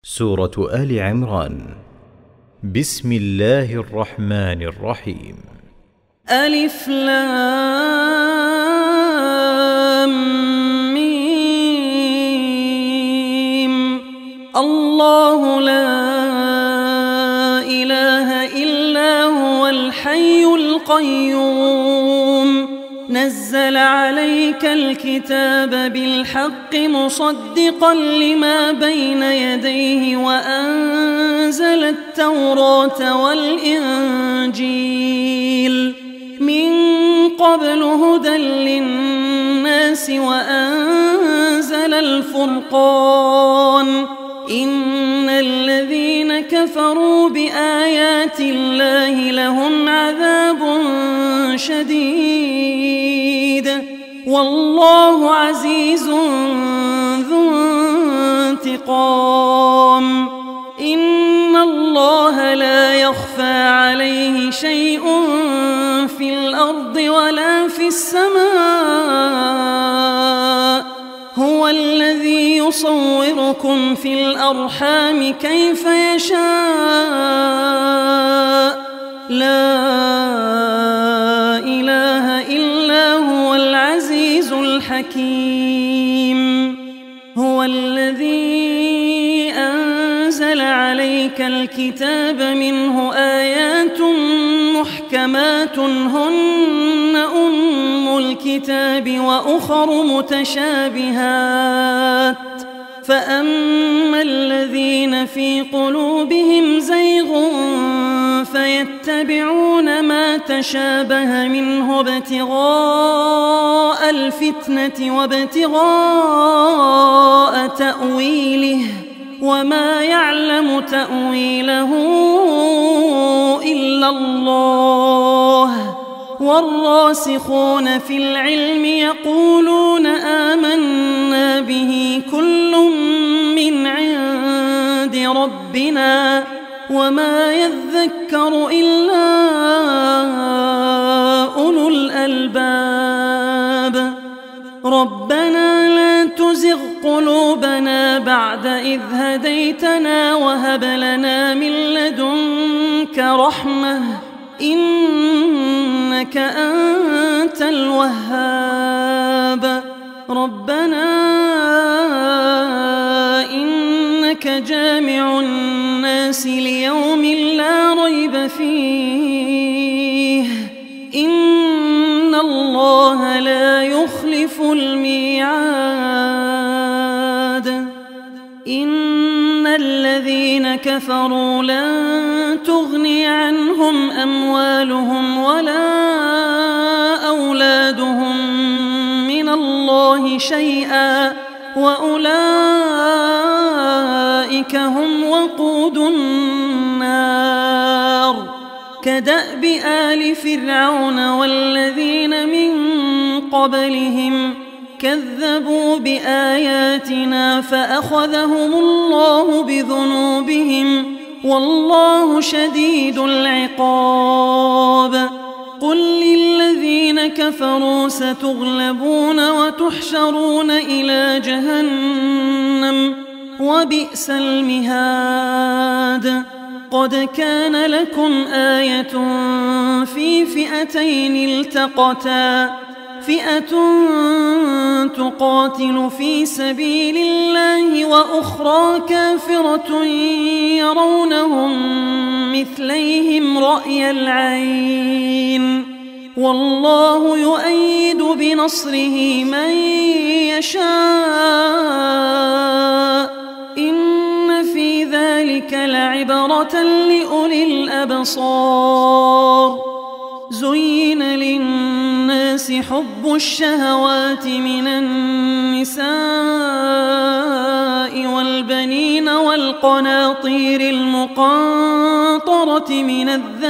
سورة آل عمران. بسم الله الرحمن الرحيم. ألف لام ميم. الله لا إله إلا هو الحي القيوم نزل عليك الكتاب بالحق مصدقا لما بين يديه وأنزل التوراة والإنجيل من قبل هدى للناس وأنزل الفرقان إن الذين كفروا بآيات الله لهم عذاب شديد والله عزيز ذو انتقام. إن الله لا يخفى عليه شيء في الأرض ولا في السماء هو الذي يصوركم في الأرحام كيف يشاء لا إله إلا هو العزيز الحكيم. هو الذي أنزل عليك الكتاب منه آيات محكمات هن أم الكتاب وأخر متشابهات فأما الذين في قلوبهم زيغ فيتبعون ما تشابه منه ابتغاء الفتنة وابتغاء تأويله وما يعلم تأويله إلا الله والراسخون في العلم يقولون آمنا به كل من عند ربنا وما يذكر إلا أولو الألباب. ربنا لا تزغ قلوبنا بعد إذ هديتنا وهب لنا من لدنك رحمة إنك أنت الوهاب. ربنا إنك جامع الناس ليوم لا ريب فيه إن الله لا يخلف الميعاد. إن الذين كفروا لن تغني عنهم أموالهم ولا أولادهم من الله شيئا وأولئك هم وقود النار. كدأب آل فرعون والذين من قبلهم كذبوا بآياتنا فأخذهم الله بذنوبهم والله شديد العقاب. قل للذين كفروا ستغلبون وتحشرون إلى جهنم وبئس المهاد. قد كان لكم آية في فئتين التقتا فئة تقاتل في سبيل الله وأخرى كافرة يرونهم مثليهم رأي العين والله يؤيد بنصره من يشاء إن في ذلك لعبرة لأولي الأبصار. زين للناس حب الشهوات من النساء والقناطير المقنطرة من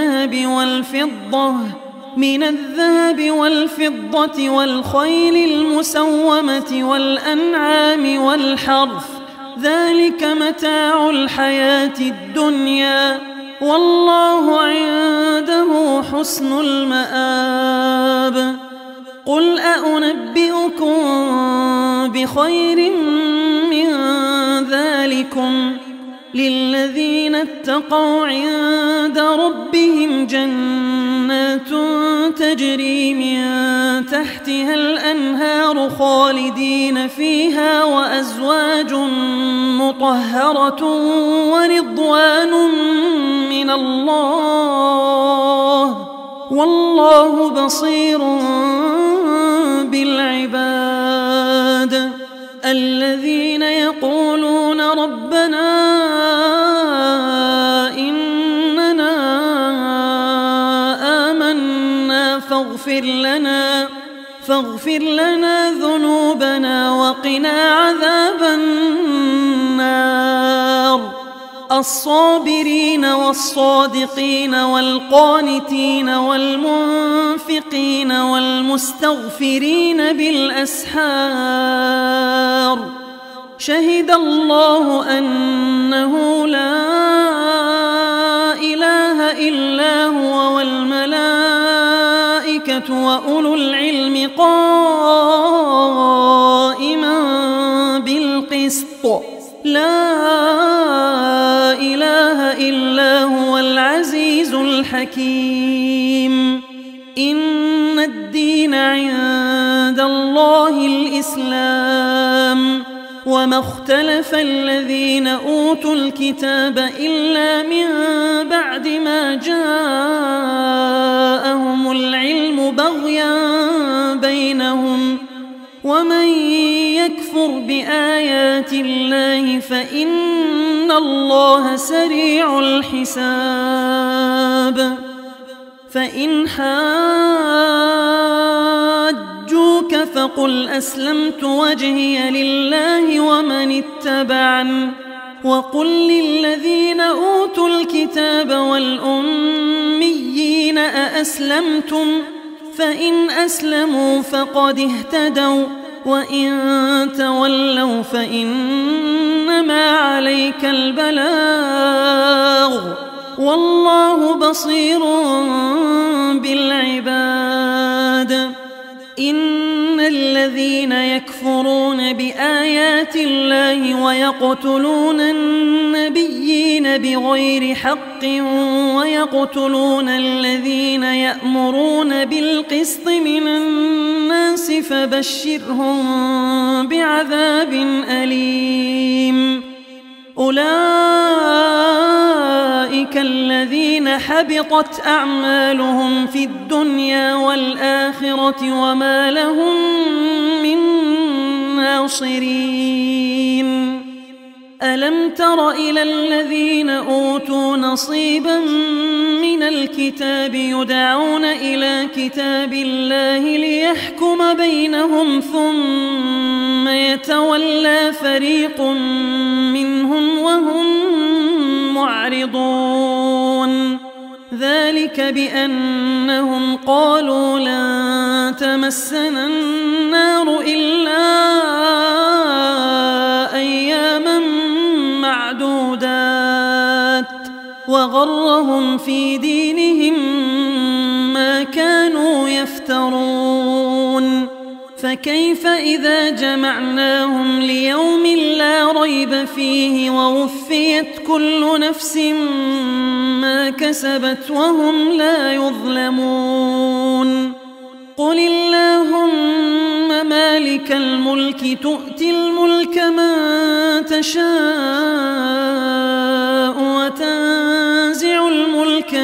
الذهب والفضة والخيل المسومة والأنعام والحرث ذلك متاع الحياة الدنيا والله عنده حسن المآب. قل أنبئكم بخير من ذلكم للذين اتقوا عند ربهم جنات تجري من تحتها الأنهار خالدين فيها وأزواج مطهرة ورضوان من الله والله بصير بالعباد. الذين يقولون ربنا إننا آمنا فاغفر لنا ذنوبنا وقنا عذاب النار. الصابرين والصادقين والقانتين والمنفقين والمستغفرين بالأسحار. شهد الله أنه لا إله إلا هو والملائكة وأولو العلم قائما بالقسط. لا إله إلا هو العزيز الحكيم. إن الدين عند الله الإسلام وما اختلف الذين أوتوا الكتاب إلا من بعد ما جاءهم العلم بغيا بينهم ومن يكفر بآيات الله فإن الله سريع الحساب. فإن حاجوك فقل أسلمت وجهي لله ومن اتبعني وقل للذين أوتوا الكتاب والأميين أأسلمتم فإن أسلموا فقد اهتدوا وإن تولوا فإنما عليك البلاغ والله بصير بالعباد. إن الذين يكفرون بآيات الله ويقتلون النبيين بغير حق ويقتلون الذين يأمرون بالقسط من الناس فبشرهم بعذاب أليم. أولئك الذين حبطت أعمالهم في الدنيا والآخرة وما لهم من ناصرين. ألم تر إلى الذين أوتوا نصيبا من الكتاب يدعون إلى كتاب الله ليحكم بينهم ثم يتولى فريق منهم وهم معرضون. ذلك بأنهم قالوا لن تمسنا النار إلا أياما معدودات وغرهم في دينهم ما كانوا يفترون. فكيف إذا جمعناهم ليوم لا ريب فيه ووفيت كل نفس ما كسبت وهم لا يظلمون. قل اللهم مالك الملك تؤتي الملك من تشاء وتنزع الملك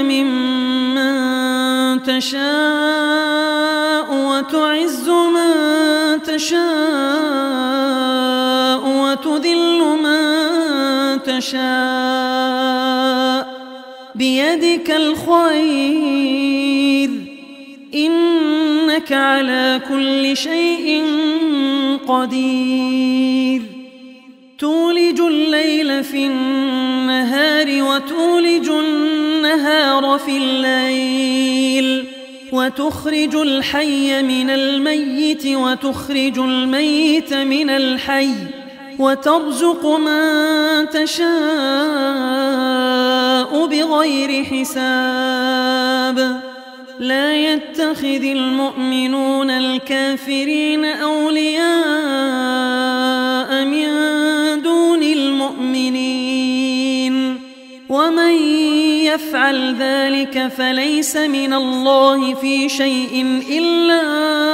ممن تشاء وتعز من تشاء وتذل من تشاء بيدك الخير إنك على كل شيء قدير. تولج الليل في النهار وتولج النهار في الليل وتخرج الحي من الميت وتخرج الميت من الحي وترزق من تشاء بغير حساب. لا يتخذ المؤمنون الكافرين أولياء من دون المؤمنين ومن يفعل ذلك فليس من الله في شيء إلا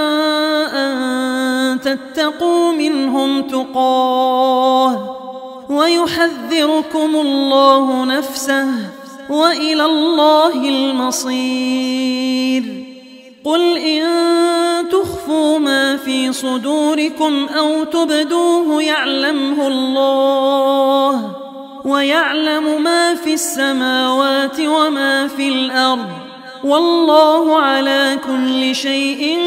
أن تتقوا منهم تقاه ويحذركم الله نفسه وإلى الله المصير. قل إن تخفوا ما في صدوركم أو تبدوه يعلمه الله ويعلم ما في السماوات وما في الأرض والله على كل شيء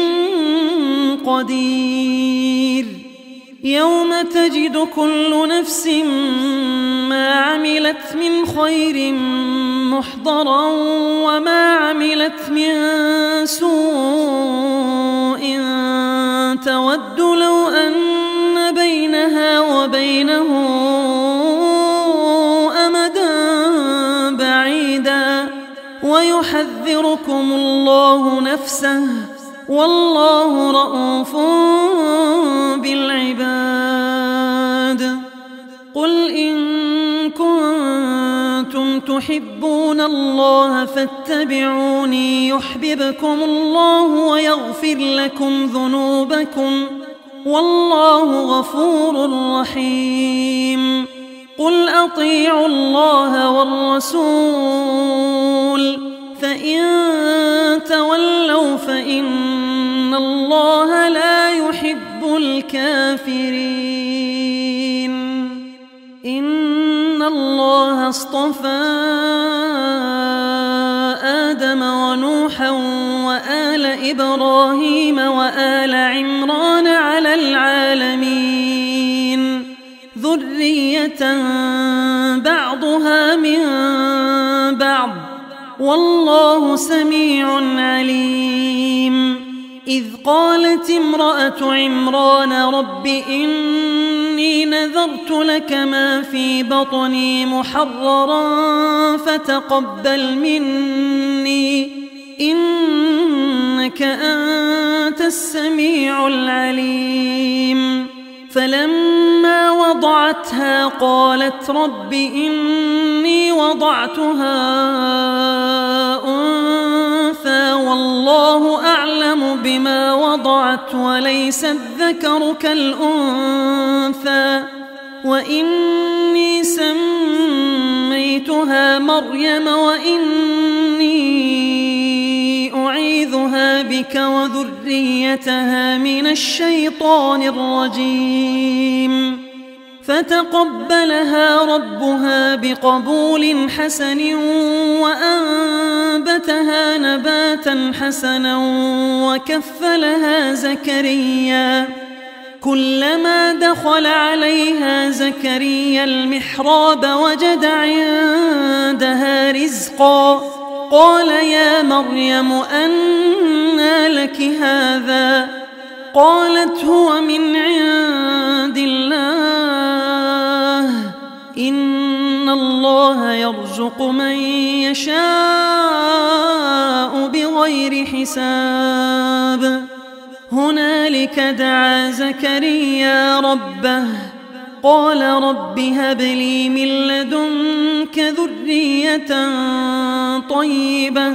قدير. يوم تجد كل نفس ما عملت من خير محضرا وما عملت من سوء تود لو أن بينها وبينه أمدا بعيدا ويحذركم الله نفسه والله رءوف بالعباد. قل إن كنتم تحبون الله فاتبعوني يحببكم الله ويغفر لكم ذنوبكم والله غفور رحيم. قل أطيعوا الله والرسول فإن تولوا فإن الله لا يحب الكافرين. إن الله اصطفى آدم ونوحا وآل إبراهيم وآل عمران على العالمين ذرية بعضها من بعض والله سميع عليم. إذ قالت امرأة عمران رب إني نذرت لك ما في بطني محررا فتقبل مني إنك أنت السميع العليم. فلما وضعتها قالت رب إني وضعتها أنثى والله أعلم بما وضعت وليس الذكر كالأنثى وإني سميتها مريم وإني أعيذها بك وذريتها من الشيطان الرجيم. فتقبلها ربها بقبول حسن وأنبتها نباتا حسنا وكفلها زكريا. كلما دخل عليها زكريا المحراب وجد عندها رزقا قال يا مريم أنى لك هذا؟ قالت هو من عند الله إن الله يرزق من يشاء بغير حساب. هنالك دعا زكريا ربه قال رب هب لي من لدنك ذرية طيبة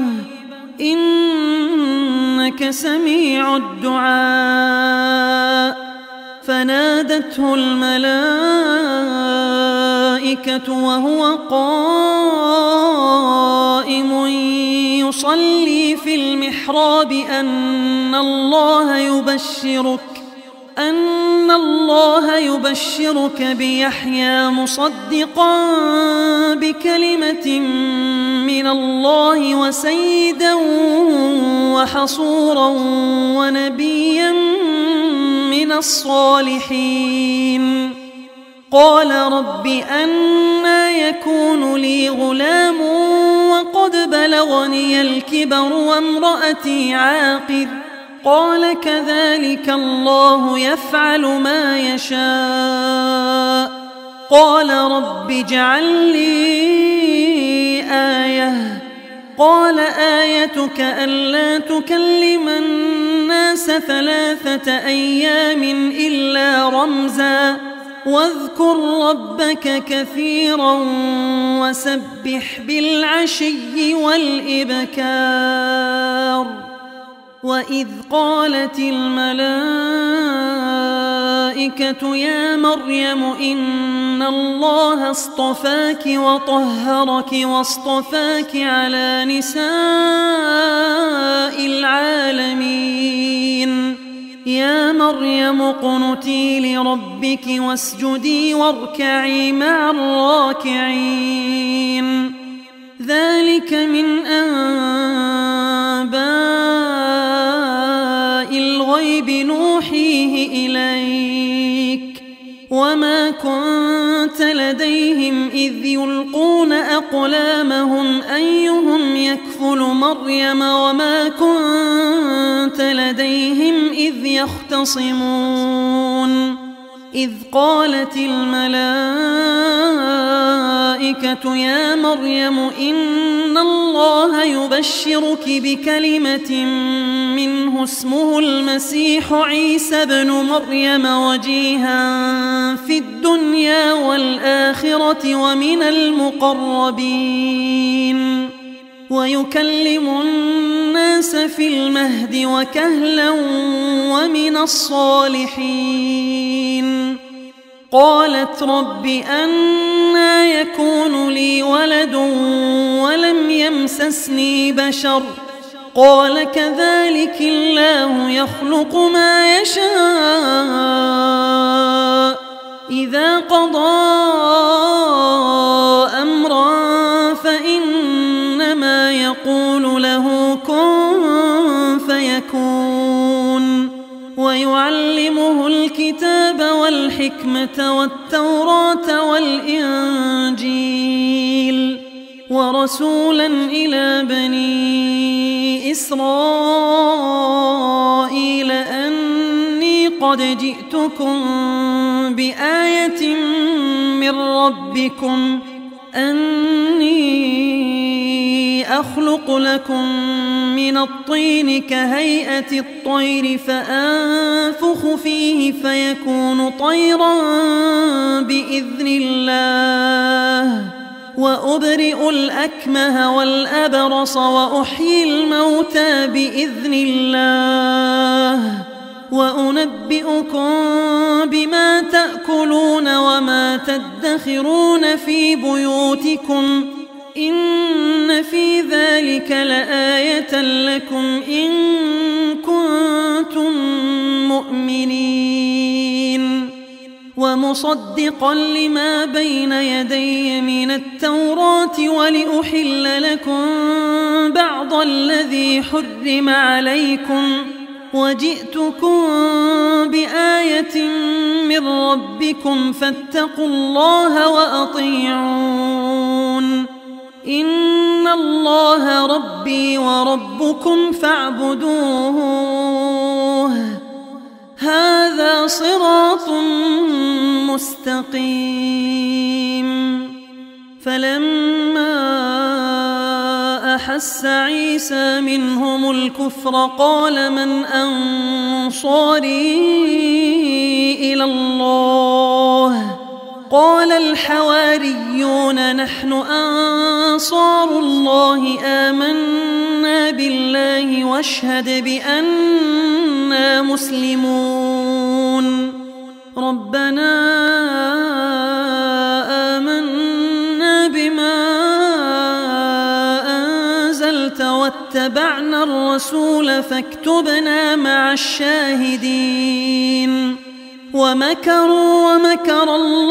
إنك سميع الدعاء. فنادته الملائكة وهو قائم يصلي في المحراب أن الله يبشرك بيحيى مصدقا بكلمة من الله وسيدا وحصورا ونبيا من الصالحين. قال رب أنى يكون لي غلام وقد بلغني الكبر وامرأتي عاقر؟ قال كذلك الله يفعل ما يشاء. قال رب اجعل لي آية. قال آيتك ألا تكلم الناس 3 أيام إلا رمزا واذكر ربك كثيرا وسبح بالعشي والإبكار وإذ قالت الملائكة يا مريم إن الله اصطفاك وطهرك واصطفاك على نساء العالمين يا مريم اقنتي لربك واسجدي واركعي مع الراكعين ذلك من أنباء الغيب نوحيه إليك وما كنت لديهم إذ يلقون أقلامهم أيهم يكفل مريم وما كنت لديهم إذ يختصمون إذ قالت الملائكة يا مريم إن الله يبشرك بكلمة منه اسمه المسيح عيسى بن مريم وجيها في الدنيا والآخرة ومن المقربين ويكلم الناس في المهد وكهلا ومن الصالحين قالت رب أنى يكون لي ولد ولم يمسسني بشر قال كذلك الله يخلق ما يشاء إذا قضى أمرا فإنما يقول له كن فيكون ويعلمه الكتاب والحكمة والتوراة والإنجيل ورسولا إلى بني إسرائيل أني قد جئتكم بآية من ربكم أني أخلق لكم من الطين كهيئة الطير فأنفخ فيه فيكون طيرا بإذن الله وأبرئ الأكمه والأبرص وأحيي الموتى بإذن الله وأنبئكم بما تأكلون وما تدخرون في بيوتكم إن في ذلك لآية لكم إن كنتم مؤمنين ومصدقا لما بين يدي من التوراة ولأحل لكم بعض الذي حرم عليكم وجئتكم بآية من ربكم فاتقوا الله وأطيعون إن الله ربي وربكم فاعبدوه هذا صراط مستقيم فلما أحس عيسى منهم الكفر قال من أنصاري إلى الله قال الحواريون نحن أنصار الله آمنا بالله واشهد بأننا مسلمون ربنا آمنا بما أنزلت واتبعنا الرسول فاكتبنا مع الشاهدين ومكروا ومكر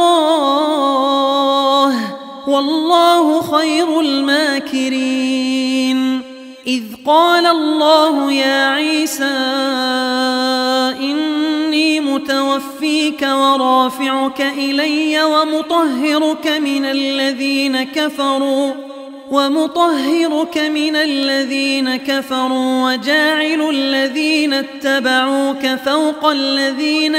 الله والله خير الماكرين إذ قال الله يا عيسى إني متوفيك ورافعك إلي ومطهرك من الذين كفروا وجاعل الذين اتبعوك فوق الذين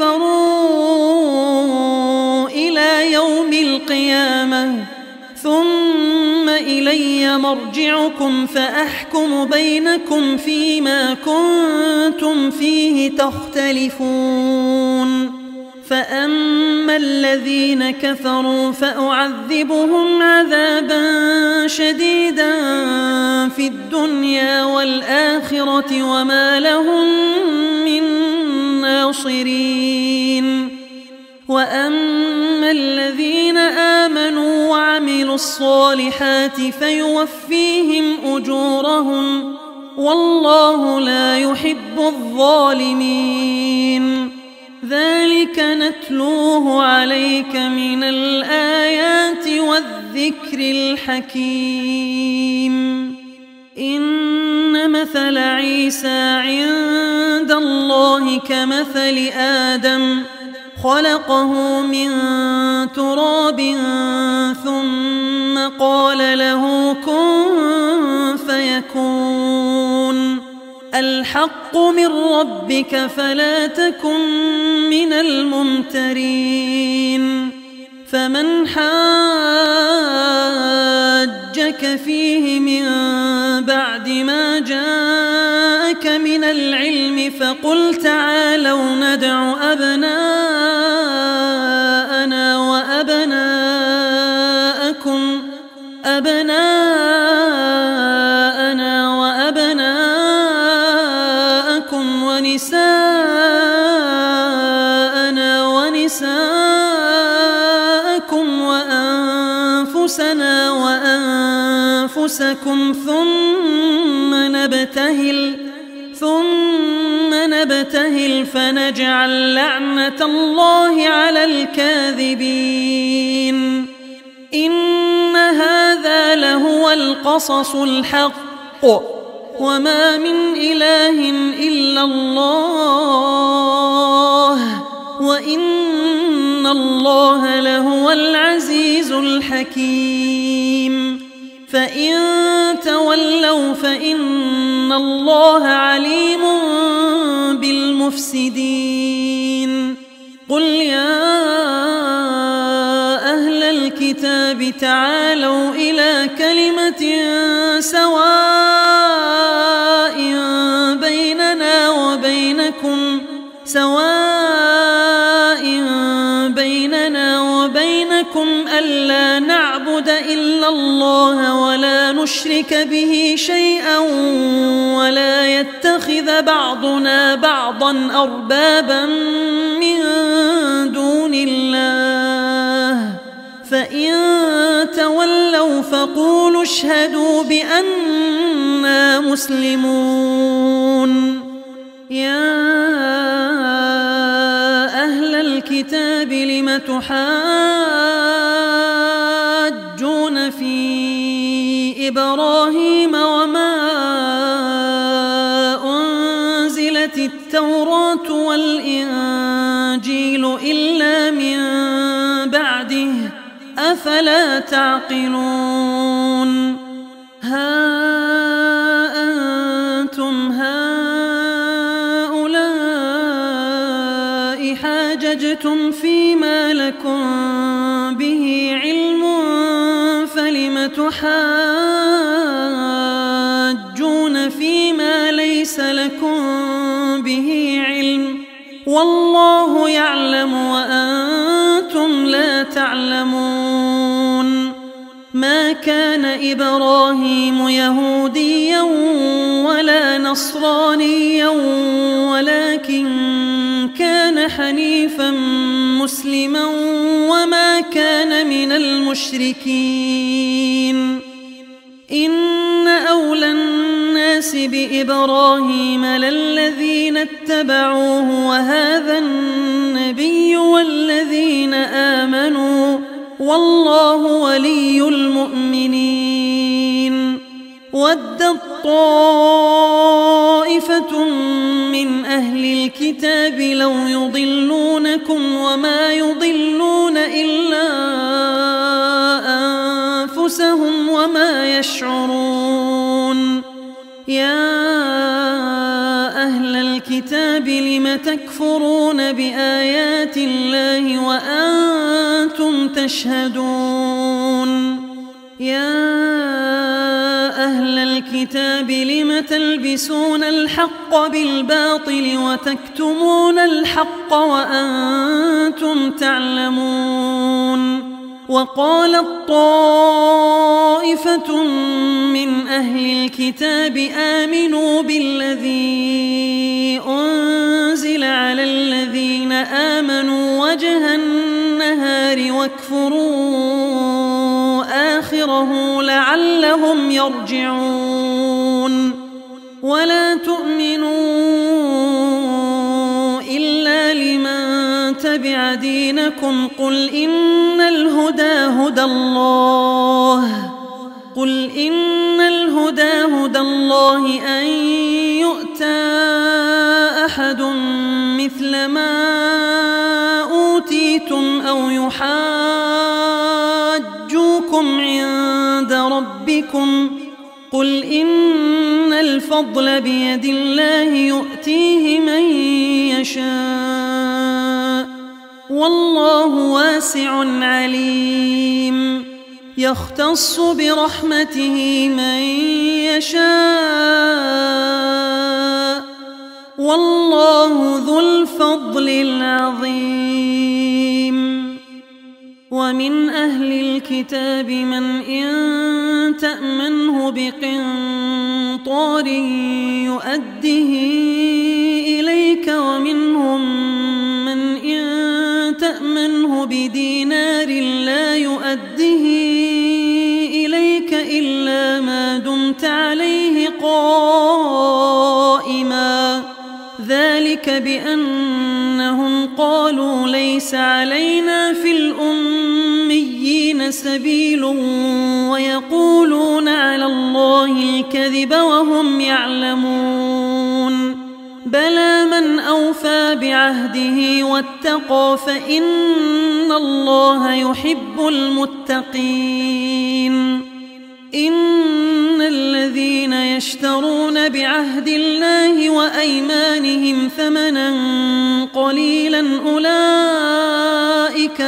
كفروا إلى يوم القيامة ثم إلي مرجعكم فأحكم بينكم فيما كنتم فيه تختلفون فأما الذين كفروا فأعذبهم عذابا شديدا في الدنيا والآخرة وما لهم من ناصرين. وأما الذين آمنوا وعملوا الصالحات فيوفيهم أجورهم والله لا يحب الظالمين. ذلك نتلوه عليك من الآيات والذكر الحكيم. إن مثل عيسى عند الله كمثل آدم خلقه من تراب ثم قال له كن فيكون. الحق من ربك فلا تكن من الممترين. فمن حاجك فيه من بعد ما جاءك من العلم فقل تعالوا ندع أبناءنا وأبناءكم ونساءنا ونساءكم وأنفسنا وأنفسكم ثم نبتهل فنجعل لعنة الله على الكاذبين. إن هذا لهو القصص الحق وما من إله إلا الله وإن الله لهو العزيز الحكيم. فإن تولوا فإن الله عليم بالمفسدين. قل يا أهل الكتاب تعالوا إلى كلمة سواء بيننا وبينكم ألا نعبد إلا الله ولا نشرك به شيئا ولا يتخذ بعضنا بعضا أربابا من دون الله. فإن تولوا فقولوا اشهدوا بأننا مسلمون. يا أهل الكتاب لم تحاجون في إبراهيم وما أنزلت التوراة والإنجيل إلا من بعده أفلا تعقلون. ها أنتم هؤلاء حاججتم فيما لكم به علم فلم تحاجون فيما ليس لكم به علم والله يعلم وأنتم لا تعلمون. ما كان إبراهيم يهوديا ولا نصرانيا ولكن كان حنيفا مسلما وما كان من المشركين. إن أولى الناس بإبراهيم للذين اتبعوه وهذا النبي والذين آمنوا والله ولي المؤمنين. ودت طائفة من أهل الكتاب لو يضلونكم وما يضلون إلا أنفسهم وما يشعرون. يا أهل الكتاب لم تكفرون بآيات الله وأنتم تشهدون. يا أهل الكتاب لم لم تلبسون الحق بالباطل وتكتمون الحق وأنتم تعلمون وقالت طائفة من أهل الكتاب آمنوا بالذي أنزل على الذين آمنوا وجه النهار واكفروا آخره لعلهم يرجعون ولا تؤمنوا إلا لمن تبع دينكم قل إن الهدى هدى الله أن يؤتى أحد مثل ما أوتيتم أو يحاجوكم عند ربكم قل إن الفضل بيد الله يؤتيه من يشاء والله واسع عليم يختص برحمته من يشاء والله ذو الفضل العظيم ومن أهل الكتاب من إن تأمنه بقنطار يؤده إليك ومنهم من إن تأمنه بدينار لا يؤده إليك إلا ما دمت عليه قائما ذلك بأنهم قالوا ليس علينا في الأميين سبيل ويقولون على الله الكذب وهم يعلمون بلى من أوفى بعهده واتقى فإن الله يحب المتقين إن الذين يشترون بعهد الله وأيمانهم ثمنا قليلا أولئك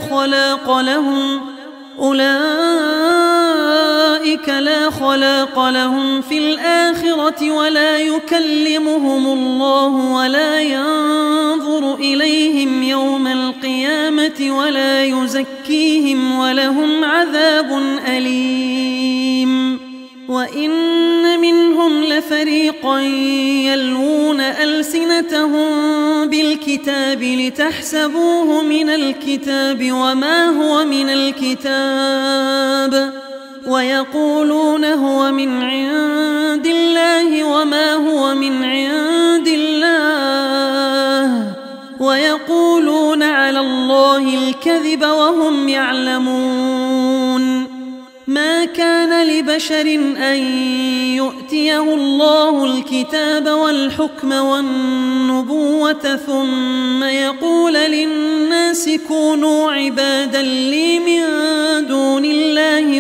لا خلاق لهم في الآخرة ولا يكلمهم الله ولا ينظر إليهم يوم القيامة ولا يزكيهم ولهم عذاب أليم وإن منهم لفريقا يلوون ألسنتهم بالكتاب لتحسبوه من الكتاب وما هو من الكتاب ويقولون هو من عند الله وما هو من عند الله ويقولون على الله الكذب وهم يعلمون ما كان لبشر أن يؤتيه الله الكتاب والحكم والنبوة ثم يقول للناس كونوا عبادا لي من دون الله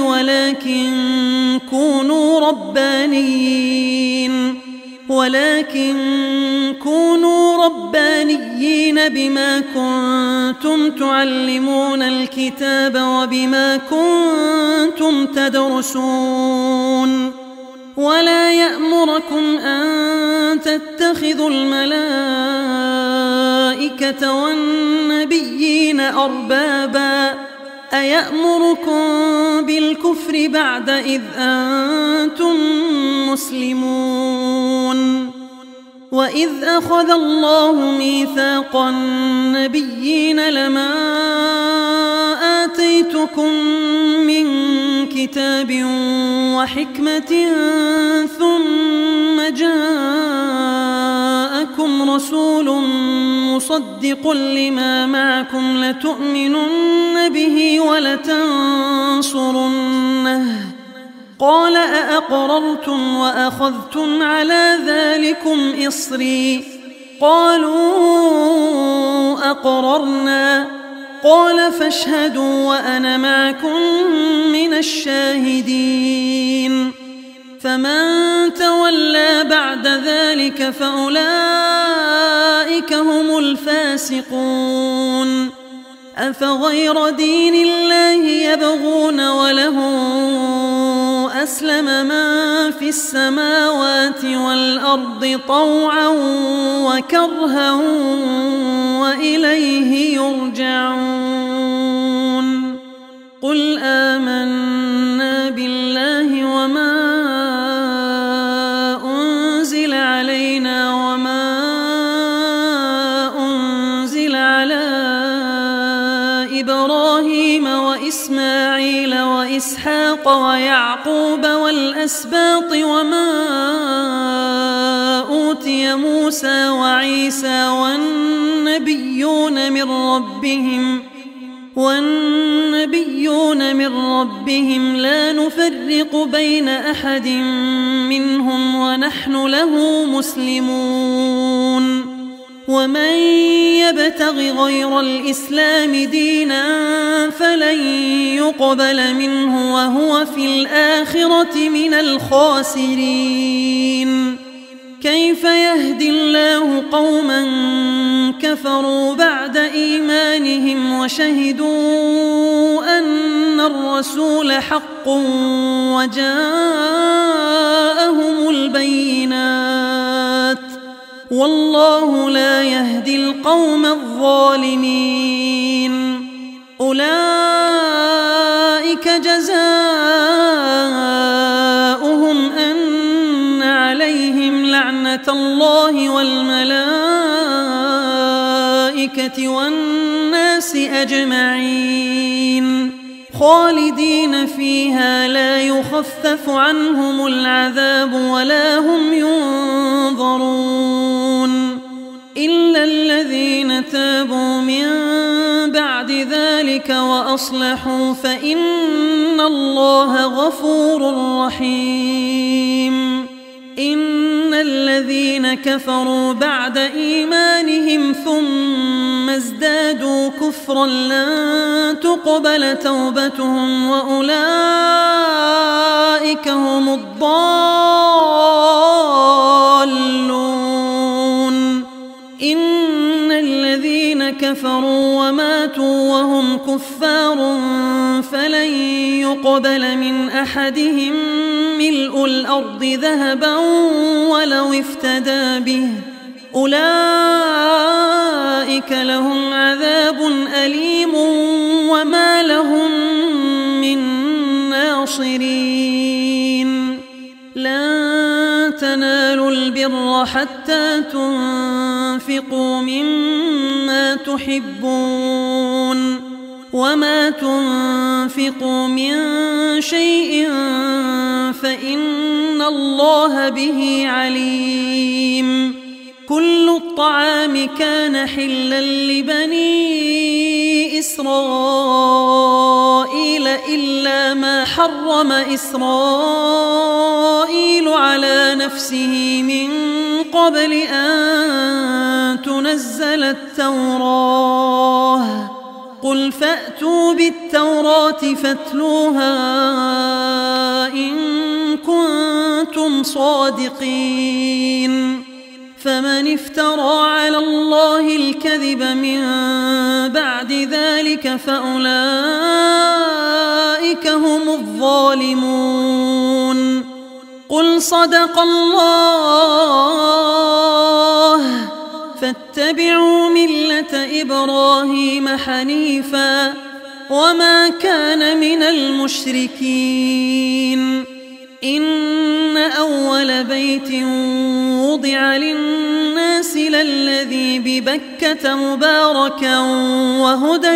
ولكن كونوا ربانيين بما كنتم تعلمون الكتاب وبما كنتم تدرسون ولا يأمركم أن تتخذوا الملائكة والنبيين أربابا أيأمركم بالكفر بعد إذ أنتم مسلمون وإذ أخذ الله ميثاق النبيين لما آتيتكم من كتاب وحكمة ثم جاءكم رسول مصدق لما معكم لتؤمنن به ولتنصرنه قال أأقررتم وأخذتم على ذلكم إصري قالوا أقررنا قال فاشهدوا وأنا معكم من الشاهدين فمن تولى بعد ذلك فأولئك هم الفاسقون أفغير دين الله يبغون وله أسلم من في السماوات والأرض طوعا وكرها وإليه يرجعون قل آمنا بالله وما أنزل علينا وما أنزل على إبراهيم وإسماعيل وإسحاق ويعقوب والأسباط وما أوتي موسى وعيسى والنبيون من ربهم لا نفرق بين أحد منهم ونحن له مسلمون ومن يبتغ غير الإسلام دينا فلن يقبل منه وهو في الآخرة من الخاسرين كيف يهدي الله قوما كفروا بعد إيمانهم وشهدوا أن الرسول حق وجاءهم البينات والله لا يهدي القوم الظالمين أولئك جزاؤهم أن عليهم لعنة الله والملائكة والناس أجمعين خالدين فيها لا يخفف عنهم العذاب ولا هم ينظرون إلا الذين تابوا من بعد ذلك وأصلحوا فإن الله غفور رحيم إن الذين كفروا بعد إيمانهم ثم ازدادوا كفرا لن تقبل توبتهم وأولئك هم الضالون إن الذين كفروا وماتوا وهم كفار فلن يقبل من أحدهم ملء الأرض ذهبا ولو افتدى به أولئك لهم عذاب أليم وما لهم من ناصرين لن تنالوا البر حتى تنفقوا مما تحبون وما تنفقوا من شيء فإن الله به عليم كل الطعام كان حلا لبني إسرائيل إلا ما حرم إسرائيل على نفسه من قبل أن تنزل التوراة قل فأتوا بالتوراة فاتلوها إن كنتم صادقين فمن افترى على الله الكذب من بعد ذلك فأولئك هم الظالمون قل صدق الله فاتبعوا ملة إبراهيم حنيفا وما كان من المشركين إن أول بيت وضع للناس للذي ببكة مباركا وهدى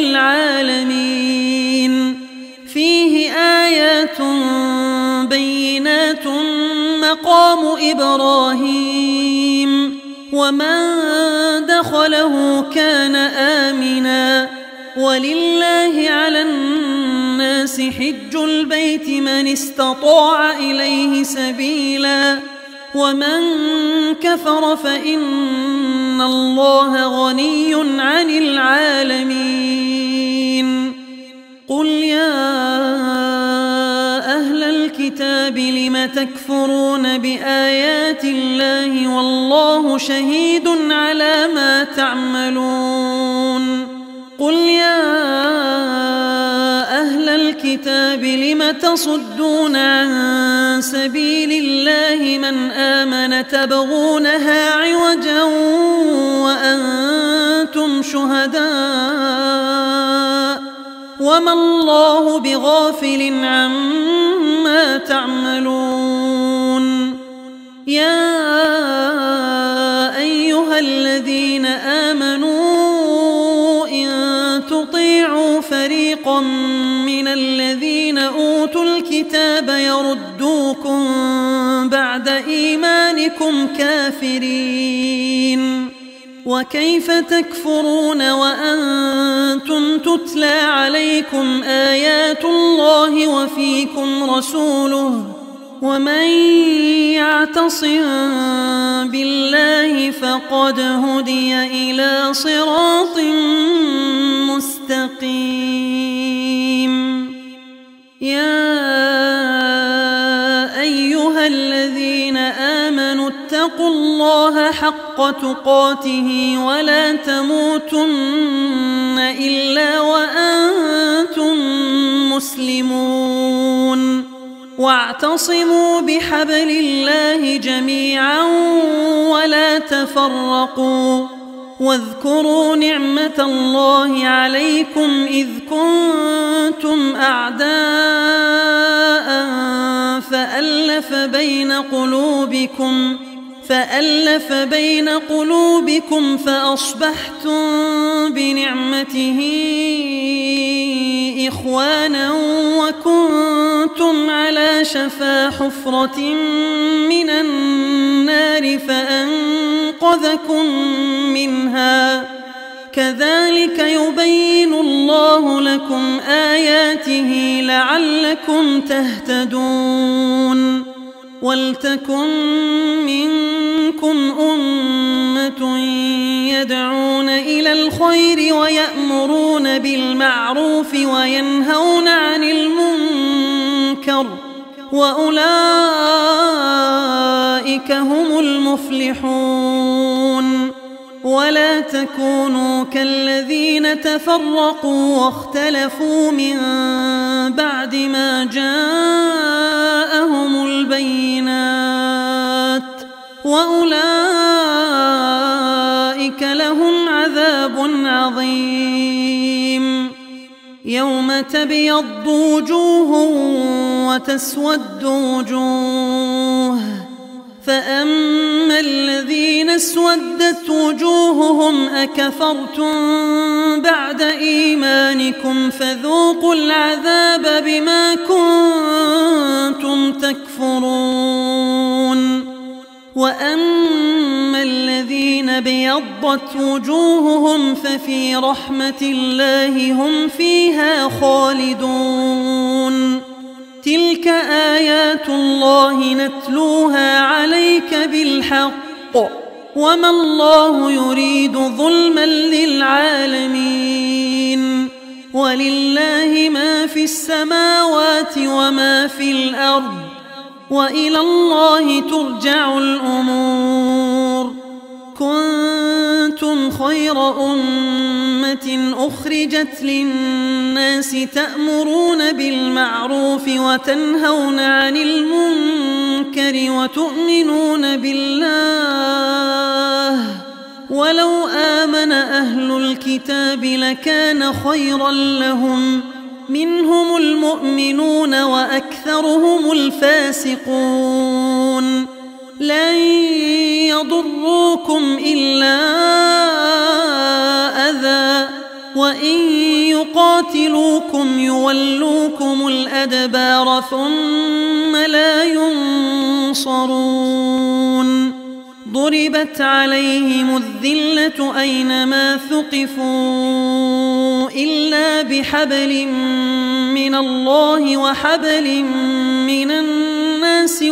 للعالمين فيه آيات بينات مقام إبراهيم ومن دخله كان آمنا ولله على الناس حج البيت من استطاع إليه سبيلا ومن كفر فإن الله غني عن العالمين قل يا أهل الكتاب لم تكفرون بآيات الله والله شهيد على ما تعملون قل يا أهل الكتاب لم تصدون عن سبيل الله من آمن تبغونها عوجا وأنتم شهداء وما الله بغافل عما تعملون يا أيها الذين آمنوا إن تطيعوا فريقا من الذين أوتوا الكتاب يردوكم بعد إيمانكم كافرين وكيف تكفرون وأنتم تتلى عليكم آيات الله وفيكم رسوله ومن يعتصم بالله فقد هدي إلى صراط مستقيم يا أيها الذين آمنوا اتقوا الله حق تقاته ولا تموتن إلا وأنتم مسلمون واعتصموا بحبل الله جميعا ولا تفرقوا واذكروا نعمة الله عليكم إذ كنتم أعداء فألف بين قلوبكم فأصبحتم بنعمته إخوانا وكنتم على شفا حفرة من النار فأنقذكم منها كذلك يبين الله لكم آياته لعلكم تهتدون ولتكن منكم أمة يدعون إلى الخير ويأمرون بالمعروف وينهون عن المنكر وأولئك هم المفلحون ولا تكونوا كالذين تفرقوا واختلفوا من بعد ما جاءهم البينات وأولئك لهم عذاب عظيم يوم تبيض وجوه وتسود وجوه فأما الذين اسودت وجوههم أكفرتم بعد إيمانكم فذوقوا العذاب بما كنتم تكفرون وأما الذين ابيضت وجوههم ففي رحمة الله هم فيها خالدون تلك آيات الله نتلوها عليك بالحق وما الله يريد ظلما للعالمين ولله ما في السماوات وما في الأرض وإلى الله ترجع الأمور كنتم خير أمة أخرجت للناس تأمرون بالمعروف وتنهون عن المنكر وتؤمنون بالله ولو آمن أهل الكتاب لكان خيرا لهم منهم المؤمنون وأكثرهم الفاسقون لن يضروكم إلا أذى وإن يقاتلوكم يولوكم الأدبار ثم لا ينصرون ضربت عليهم الذلة أينما ثقفوا إلا بحبل من الله وحبل من الناس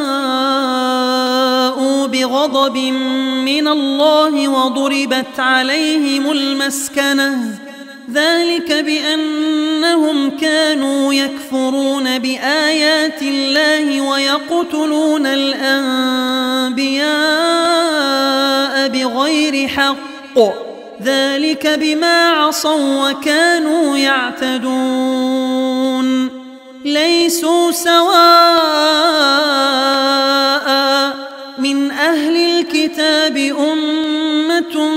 وباءوا بغضب من الله وضربت عليهم المسكنة ذلك بأنهم كانوا يكفرون بآيات الله ويقتلون الأنبياء بغير حق ذلك بما عصوا وكانوا يعتدون ليسوا سواء من أهل الكتاب أمة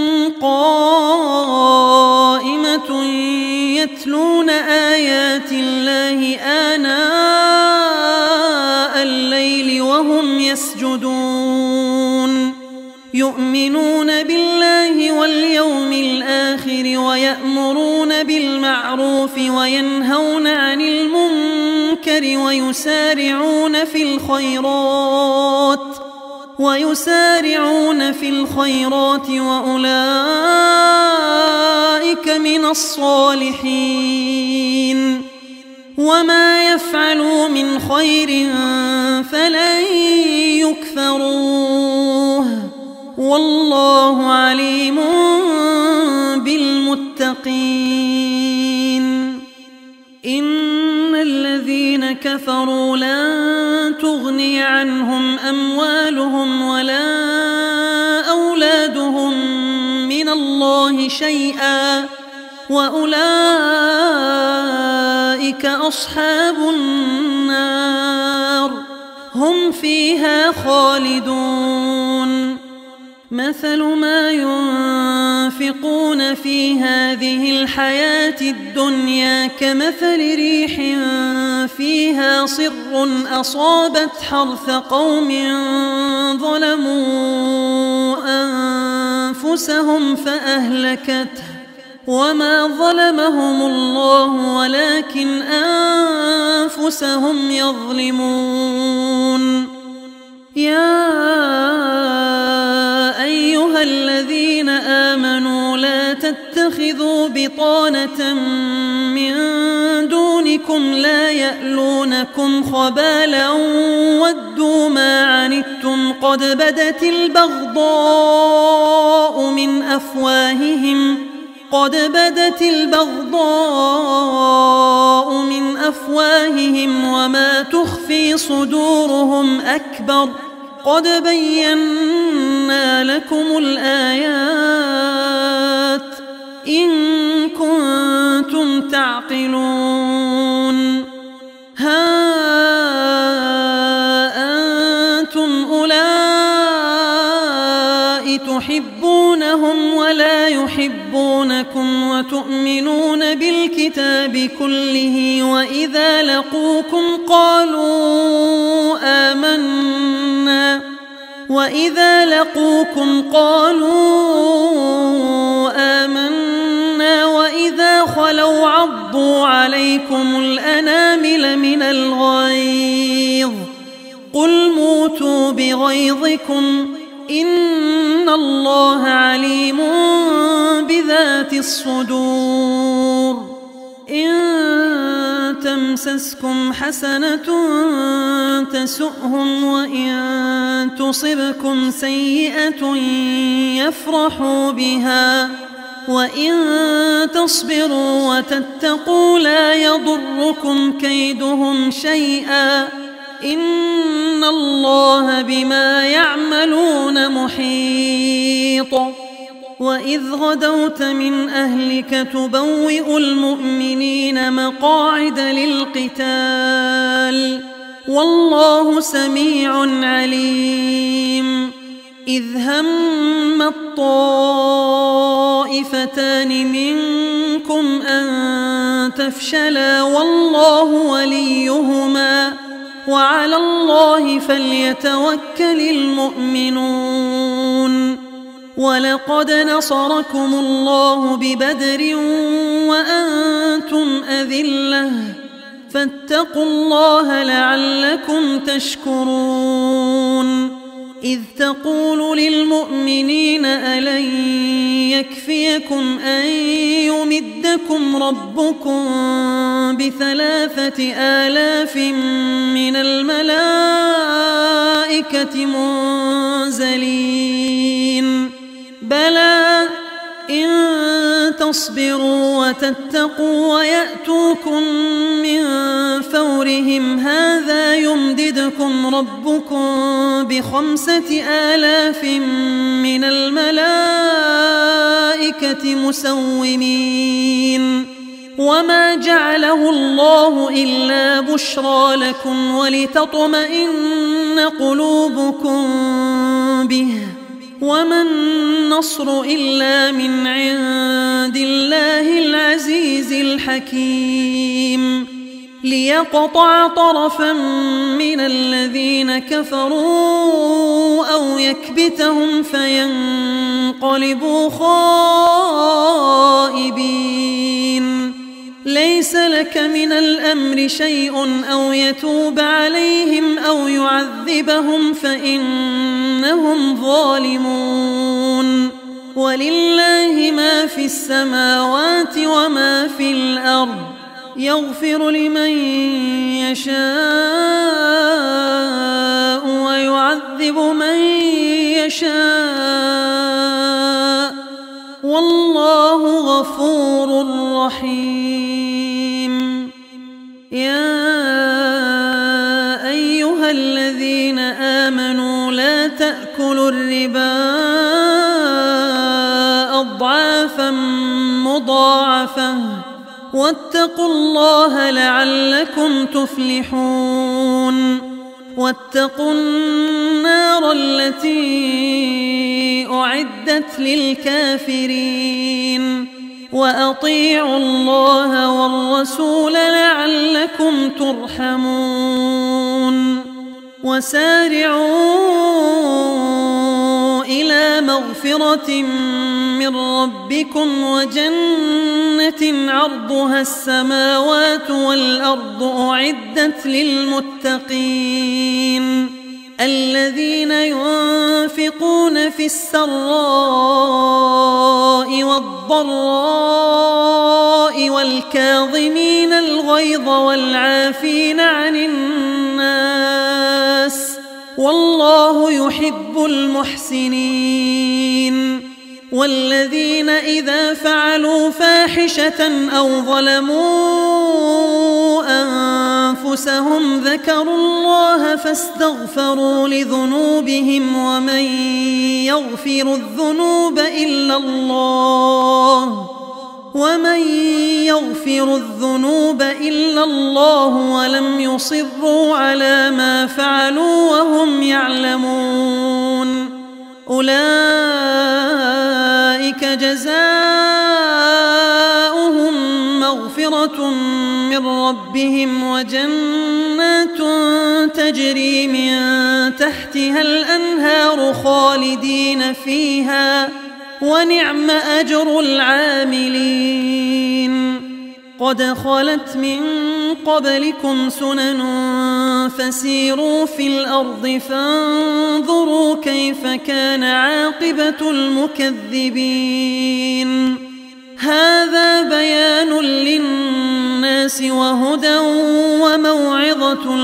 قائمة يتلون آيات الله آناء الليل وهم يسجدون يؤمنون بالله واليوم الآخر ويأمرون بالمعروف وينهون عن المنكر ويسارعون في الخيرات وأولئك من الصالحين وما يفعلوا من خير فلن يكفروه والله عليم بالمتقين. إن الذين كفروا لن تغني عنهم أموالهم ولا أولادهم من الله شيئا وأولئك أصحاب النار هم فيها خالدون. مثل ما ينفقون في هذه الحياة الدنيا كمثل ريح فيها صر أصابت حرث قوم ظلموا أنفسهم فأهلكته وما ظلمهم الله ولكن أنفسهم يظلمون. يا أيها الذين آمنوا لا تتخذوا بطانة من دونكم لا يألونكم خبالا ودوا ما عنتم قد بدت البغضاء من أفواههم وما تخفي صدورهم أكبر قد بينا لكم الآيات إن كنتم تعقلون. ها أنتم أولئك تحبونهم ولا يحبونكم وتؤمنون بالكتاب كله وإذا لقوكم قالوا آمنا وإذا خلوا عضوا عليكم الأنامل من الغيظ قل موتوا بغيظكم إن الله عليم بذات الصدور. إن تمسسكم حسنة تسؤهم وإن تصبكم سيئة يفرحوا بها وإن تصبروا وتتقوا لا يضركم كيدهم شيئا إن الله بما يعملون محيط. وإذ غدوت من أهلك تبوئ المؤمنين مقاعد للقتال والله سميع عليم. إذ هم الطائفتان منكم أن تفشلا والله وليهما وعلى الله فليتوكل المؤمنون. ولقد نصركم الله ببدر وأنتم أذلة فاتقوا الله لعلكم تشكرون. إذ تقول للمؤمنين ألن يكفيكم أن يمدكم ربكم ب3,000 من الملائكة منزلين بلى إن تصبروا وتتقوا ويأتوكم من فورهم هذا يمددكم ربكم ب5,000 من الملائكة مسومين وما جعله الله إلا بشرى لكم ولتطمئن قلوبكم به، وما النصر إلا من عند الله العزيز الحكيم، ليقطع طرفا من الذين كفروا أو يكبتهم فينقلبوا خائبين. ليس لك من الأمر شيء أو يتوب عليهم أو يعذبهم فإنهم ظالمون. ولله ما في السماوات وما في الأرض، يغفر لمن يشاء ويعذب من يشاء، والله غفور رحيم. يا أيها الذين آمنوا لا تأكلوا الربا أضعافا مضاعفة، واتقوا الله لعلكم تفلحون. واتقوا النار التي أعدت للكافرين، وأطيعوا الله والرسول لعلكم ترحمون. وسارعوا إلى مغفرة من ربكم وجنة عرضها السماوات والأرض أعدت للمتقين، الذين ينفقون في السراء والضراء والكاظمين الغيظ والعافين عن الناس، والله يحب المحسنين. والذين إذا فعلوا فاحشة أو ظلموا أنفسهم ذكروا الله فاستغفروا لذنوبهم، ومن يغفر الذنوب إلا الله ولم يصروا على ما فعلوا وهم يعلمون، أولئك جزاؤهم مغفرة من ربهم وجنات تجري من تحتها الأنهار خالدين فيها، ونعم أجر العاملين. قد خلت من قبلكم سنن فسيروا في الأرض فانظروا كيف كان عاقبة المكذبين. هذا بيان للناس وهدى وموعظة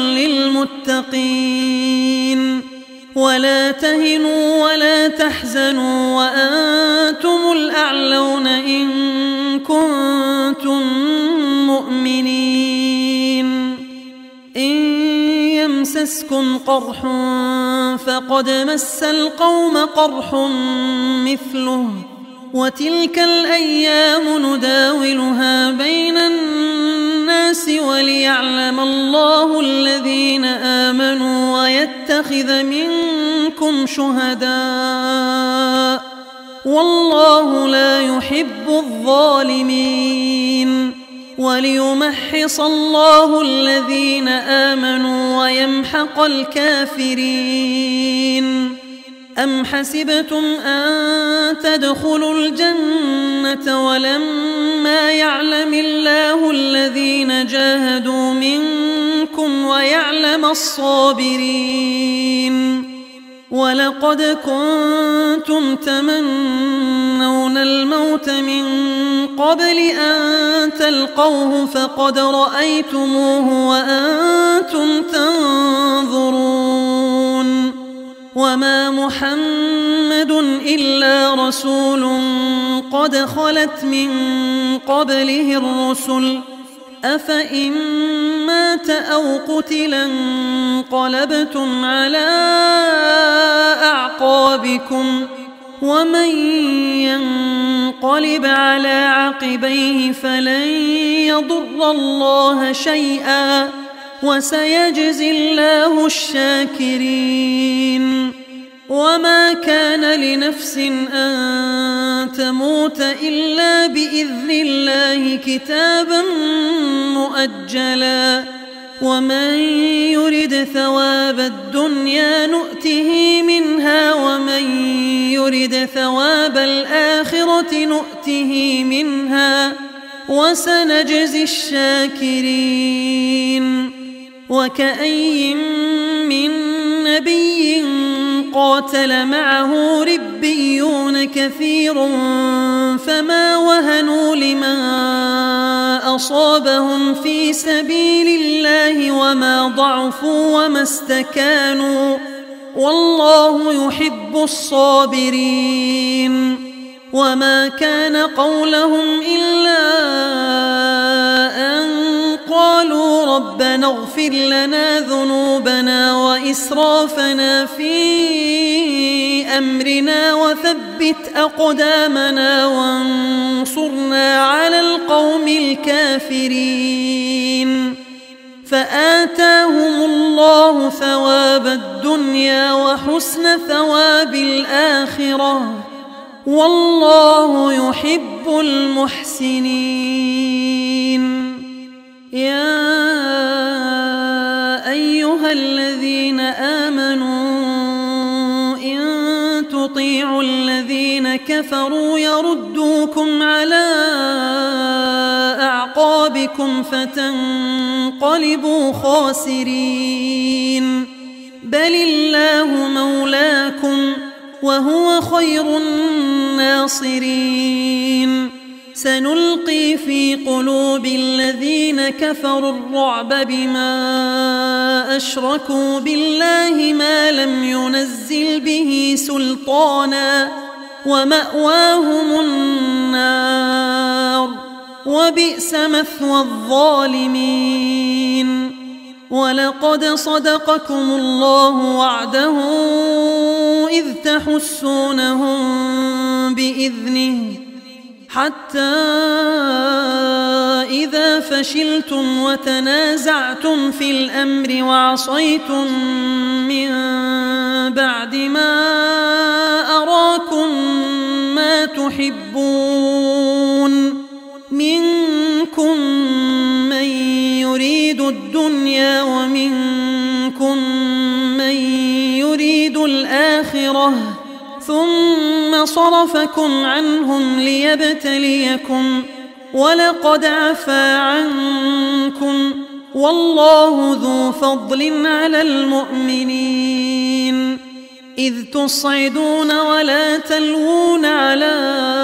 للمتقين. ولا تهنوا ولا تحزنوا وأنتم الأعلون إن كنتم مؤمنين. إن يمسسكم قرح فقد مس القوم قرح مثله، وتلك الأيام نداولها بين الناس وليعلم الله الذين آمنوا ويتخذ منكم شهداء، والله لا يحب الظالمين. وليمحص الله الذين آمنوا ويمحق الكافرين. أم حسبتم أن تدخلوا الجنة ولما يعلم الله الذين جاهدوا منكم ويعلم الصابرين؟ ولقد كنتم تمنون الموت من قبل أن تلقوه فقد رأيتموه وأنتم تنظرون. وما محمد إلا رسول قد خلت من قبله الرسل، أفإن مات أو قتلا انقلبتم على أعقابكم، ومن ينقلب على عقبيه فلن يضر الله شيئا وسيجزي الله الشاكرين. وما كان لنفس أن تموت إلا بإذن الله كتابا مؤجلا ومن يرد ثواب الدنيا نؤته منها ومن يرد ثواب الآخرة نؤته منها وسنجزي الشاكرين. وكأي من نبي قاتل معه ربيون كثير فما وهنوا لما أصابهم في سبيل الله وما ضعفوا وما استكانوا والله يحب الصابرين. وما كان قولهم إلا أن قالوا ربنا اغفر لنا ذنوبنا وإسرافنا في أمرنا وثبت أقدامنا وانصرنا على القوم الكافرين. فآتاهم الله ثواب الدنيا وحسن ثواب الآخرة والله يحب المحسنين. يا أيها الذين آمنوا إن تطيعوا الذين كفروا يردوكم على أعقابكم فتنقلبوا خاسرين. بل الله مولاكم وهو خير الناصرين. سنلقي في قلوب الذين كفروا الرعب بما أشركوا بالله ما لم ينزل به سلطانا ومأواهم النار وبئس مثوى الظالمين. ولقد صدقكم الله وعده إذ تحسونهم بإذنه حتى إذا فشلتم وتنازعتم في الأمر وعصيتم من بعد ما أراكم ما تحبون منكم من يريد الدنيا ومنكم من يريد الآخرة ثم صرفكم عنهم ليبتليكم ولقد عفا عنكم والله ذو فضل على المؤمنين. إذ تصعدون ولا تلوون على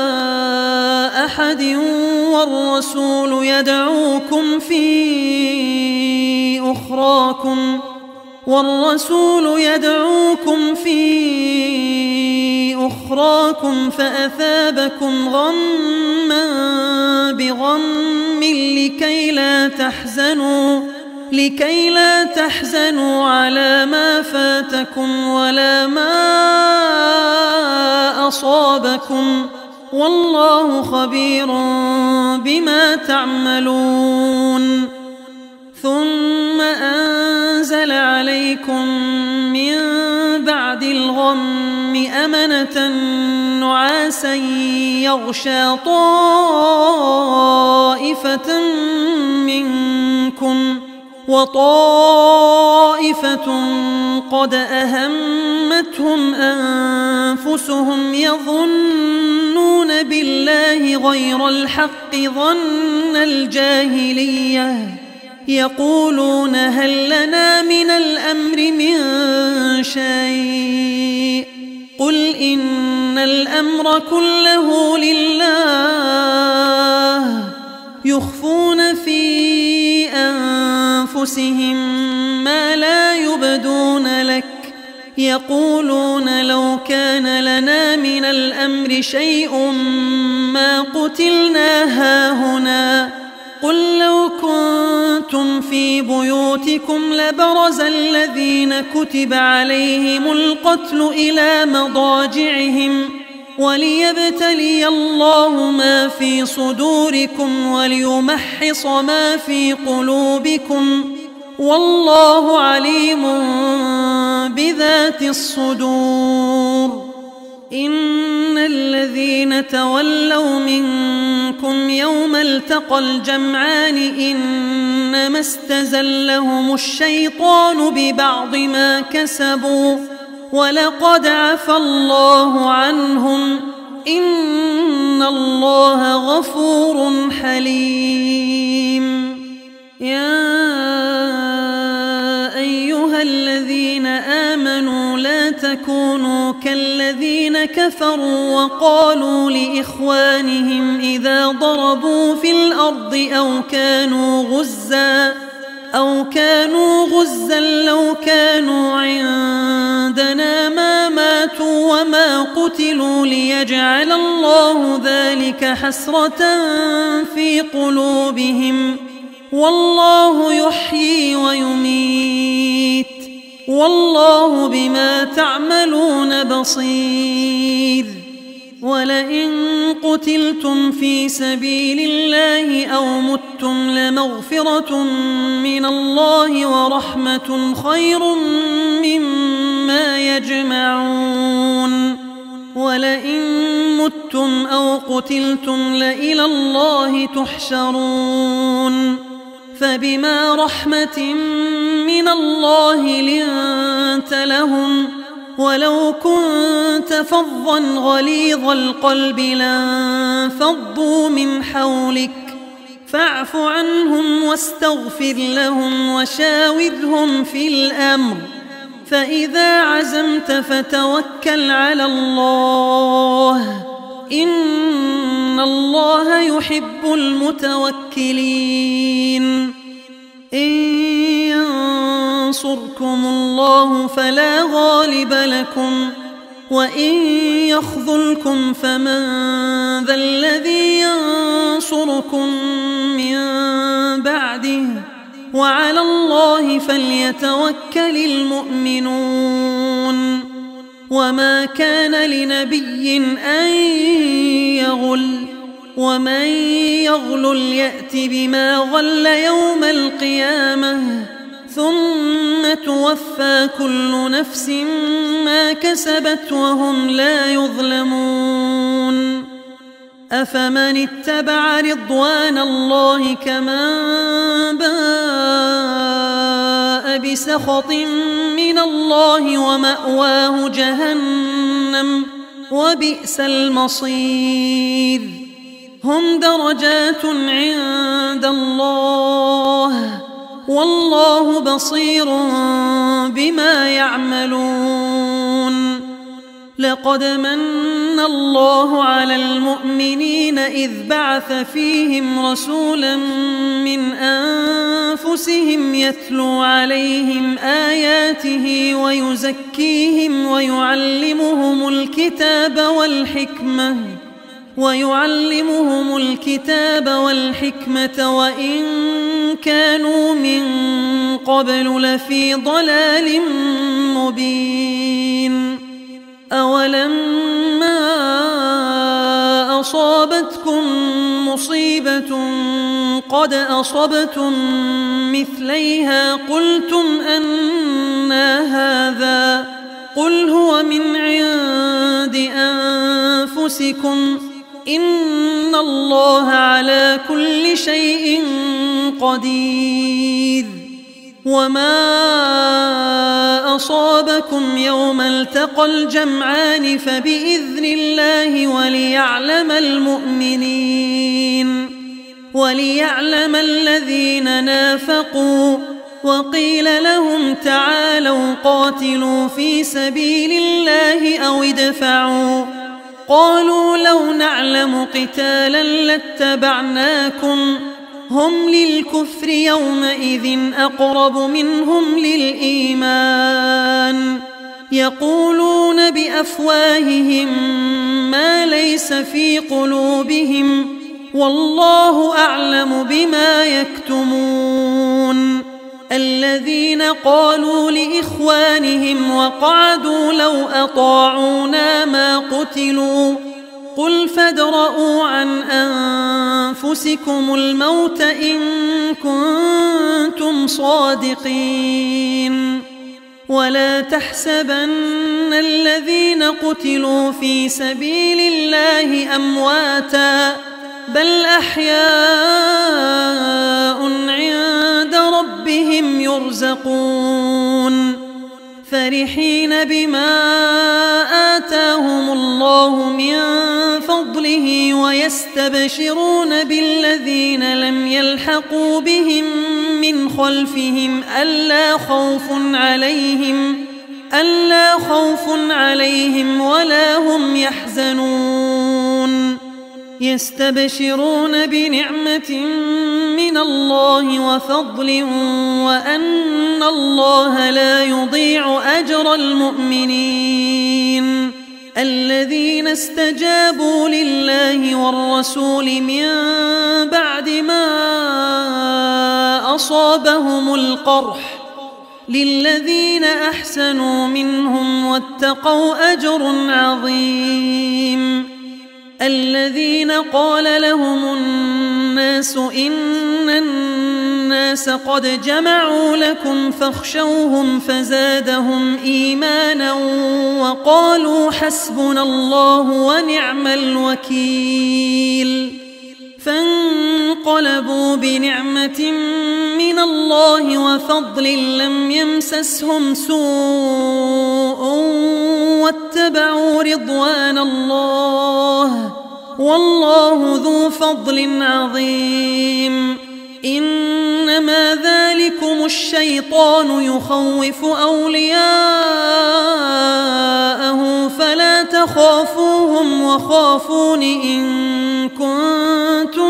أحد والرسول يدعوكم في أخراكم فأثابكم غما بغم لكي لا تحزنوا على ما فاتكم ولا ما أصابكم والله خبير بما تعملون. ثم أنزل عليكم من بعد الغم أمنة نعاسا يغشى طائفة منكم وطائفة قد أهمتهم أنفسهم يظنون بالله غير الحق ظن الجاهلية يقولون هل لنا من الأمر من شيء قل إن الأمر كله لله يخفون في أنفسهم ما لا يبدون لك يقولون لو كان لنا من الأمر شيء ما قتلنا هاهنا قل لو كنتم في بيوتكم لبرز الذين كتب عليهم القتل إلى مضاجعهم وليبتلي الله ما في صدوركم وليمحص ما في قلوبكم والله عليم بذات الصدور. إن الذين تولوا منكم يوم التقى الجمعان إنما استزلهم الشيطان ببعض ما كسبوا ولقد عفى الله عنهم إن الله غفور حليم. يا أيها الذين آمنوا لا تكونوا كالذين كفروا وقالوا لإخوانهم إذا ضربوا في الأرض أو كانوا غزا لو كانوا عندنا ما ماتوا وما قتلوا ليجعل الله ذلك حسرة في قلوبهم والله يحيي ويميت والله بما تعملون بصير. ولئن قتلتم في سبيل الله أو متم لمغفرة من الله ورحمة خير مما يجمعون. ولئن متم أو قتلتم لإلى الله تحشرون. فبما رحمة من الله لنت لهم ولو كنت فظا غليظ القلب لانفضوا من حولك فاعف عنهم واستغفر لهم وشاورهم في الأمر فإذا عزمت فتوكل على الله إن الله يحب المتوكلين. إن ينصركم الله فلا غالب لكم وإن يخذلكم فمن ذا الذي ينصركم من بعده وعلى الله فليتوكل المؤمنون. وما كان لنبي أن يغل ومن يغل يأت بما غل يوم القيامة ثم توفى كل نفس ما كسبت وهم لا يظلمون. أفمن اتبع رضوان الله كمن باء بسخط من الله ومأواه جهنم وبئس المصير. هم درجات عند الله والله بصير بما يعملون. لقد من الله على المؤمنين إذ بعث فيهم رسولا من أنفسهم يتلو عليهم آياته ويزكيهم ويعلمهم الكتاب والحكمة وإن كانوا من قبل لفي ضلال مبين. أولما أصابتكم مصيبة قد أصبتم مثليها قلتم أنى هذا قل هو من عند أنفسكم إن الله على كل شيء قدير. وما أصابكم يوم التقى الجمعان فبإذن الله وليعلم الذين نافقوا. وقيل لهم تعالوا قاتلوا في سبيل الله أو ادفعوا قالوا لو نعلم قتالا لاتبعناكم هم للكفر يومئذ أقرب منهم للإيمان يقولون بأفواههم ما ليس في قلوبهم والله أعلم بما يكتمون. الذين قالوا لإخوانهم وقعدوا لو أطاعونا ما قتلوا قل فادرءوا عن أنفسكم الموت إن كنتم صادقين ولا تحسبن الذين قتلوا في سبيل الله أمواتا بل أحياء عند ربهم يرزقون فرحين بما آتاهم الله من فضله ويستبشرون بالذين لم يلحقوا بهم من خلفهم ألا خوف عليهم ولا هم يحزنون يستبشرون بنعمة من الله وفضل وأن الله لا يضيع أجر المؤمنين الذين استجابوا لله والرسول من بعد ما أصابهم القرح للذين أحسنوا منهم واتقوا أجر عظيم الذين قال لهم الناس إن الناس قد جمعوا لكم فاخشوهم فزادهم إيمانا وقالوا حسبنا الله ونعم الوكيل فانقلبوا بنعمة من الله وفضل لم يمسسهم سوء واتبعوا رضوان الله والله ذو فضل عظيم إنما ذلكم الشيطان يخوف أولياءه فلا تخافوهم وخافون إن كنتم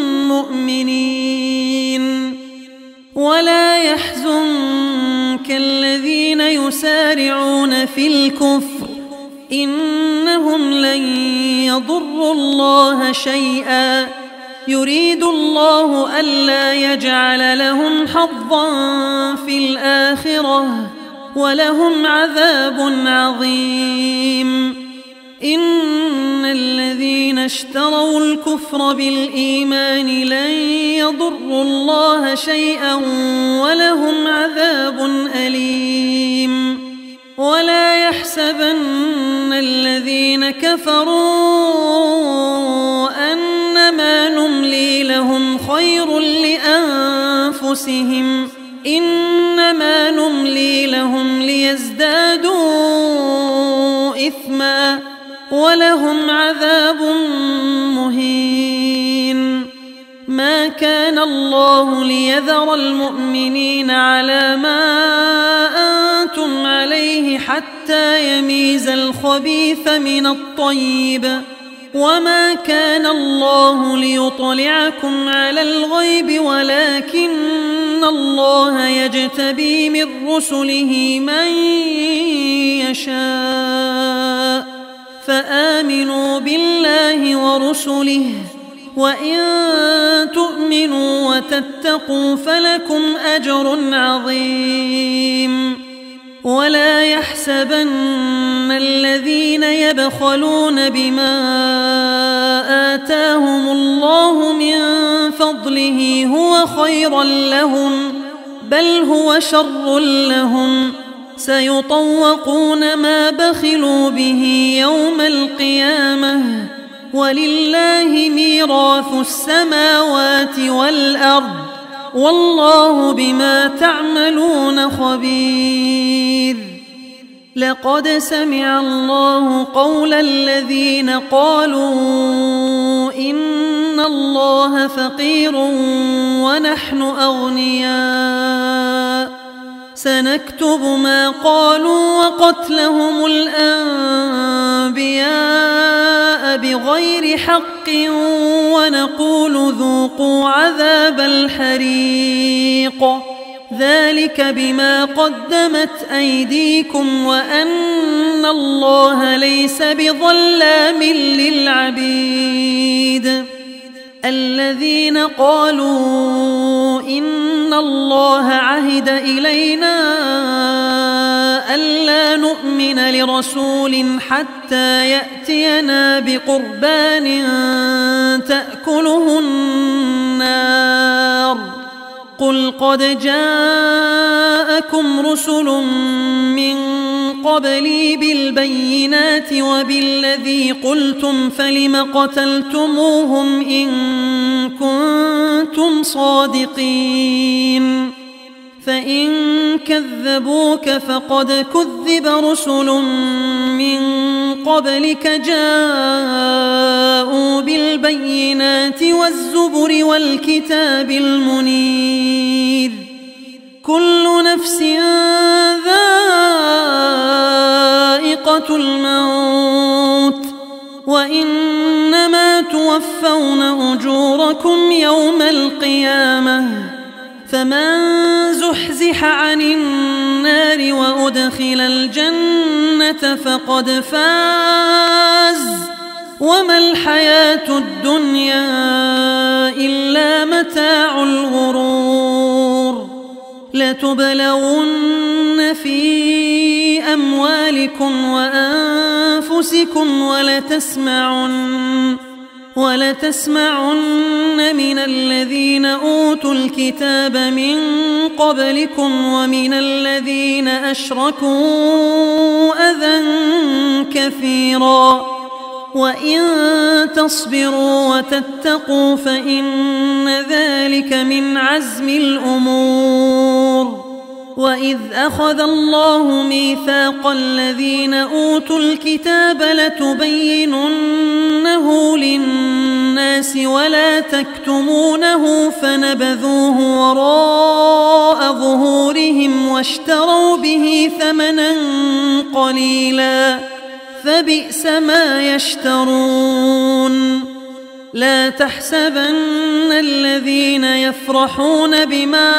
مؤمنين ولا يحزنك الذين يسارعون في الكفر إنهم لن يضروا الله شيئا يريد الله ألا يجعل لهم حظا في الآخرة ولهم عذاب عظيم إن الذين اشتروا الكفر بالإيمان لن يضروا الله شيئا ولهم عذاب أليم ولا يحسبن الذين كفروا أنما نملي لهم خير لأنفسهم إنما نملي لهم ليزدادوا إثما ولهم عذاب مهين ما كان الله ليذر المؤمنين على ما أنتم عليه حتى يميز الخبيث من الطيب وما كان الله ليطلعكم على الغيب ولكن الله يجتبي من رسله من يشاء فآمنوا بالله ورسله وإن تؤمنوا وتتقوا فلكم أجر عظيم ولا يحسبن الذين يبخلون بما آتاهم الله من فضله هو خيرا لهم بل هو شر لهم سيطوقون ما بخلوا به يوم القيامة ولله ميراث السماوات والأرض والله بما تعملون خبير لقد سمع الله قول الذين قالوا إن الله فقير ونحن أغنياء سنكتب ما قالوا وقتلهم الأنبياء بغير حق ونقول ذوقوا عذاب الحريق ذلك بما قدمت أيديكم وأن الله ليس بظلام للعبيد الذين قالوا إن الله عهد إلينا ألا نؤمن لرسول حتى يأتينا بقربان تأكله النار قل قد جاءكم رسل من قبلي بالبينات وبالذي قلتم فلم قتلتموهم إن كنتم صادقين فإن كذبوك فقد كذب رسل من قبلك جاءوا بالبينات والزبر والكتاب المنير كل نفس ذائقة الموت وإنما توفون أجوركم يوم القيامة فمن زحزح عن النار وأدخل الجنة فقد فاز وما الحياة الدنيا إلا متاع الغرور لتبلون في أموالكم وأنفسكم ولتسمعن من الذين أوتوا الكتاب من قبلكم ومن الذين أشركوا أذى كثيرا وإن تصبروا وتتقوا فإن ذلك من عزم الأمور وإذ أخذ الله ميثاق الذين أوتوا الكتاب لتبيننه للناس ولا تكتمونه فنبذوه وراء ظهورهم واشتروا به ثمنا قليلا فبئس ما يشترون لا تحسبن الذين يفرحون بما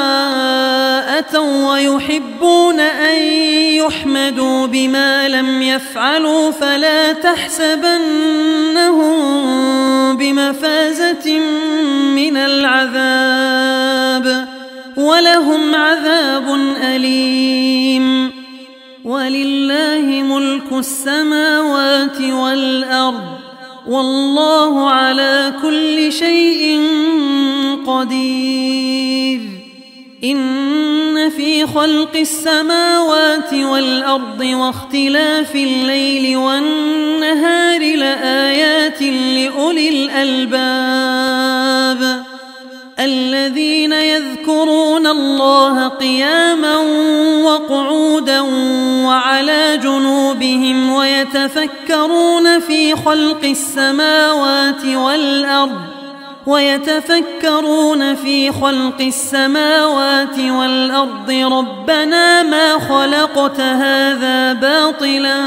أتوا ويحبون أن يحمدوا بما لم يفعلوا فلا تحسبنهم بمفازة من العذاب ولهم عذاب أليم ولله ملك السماوات والأرض والله على كل شيء قدير إن في خلق السماوات والأرض واختلاف الليل والنهار لآيات لأولي الألباب الذين يذكرون الله قياما وقعودا وعلى جنوبهم ويتفكرون في خلق السماوات والأرض ربنا ما خلقت هذا باطلا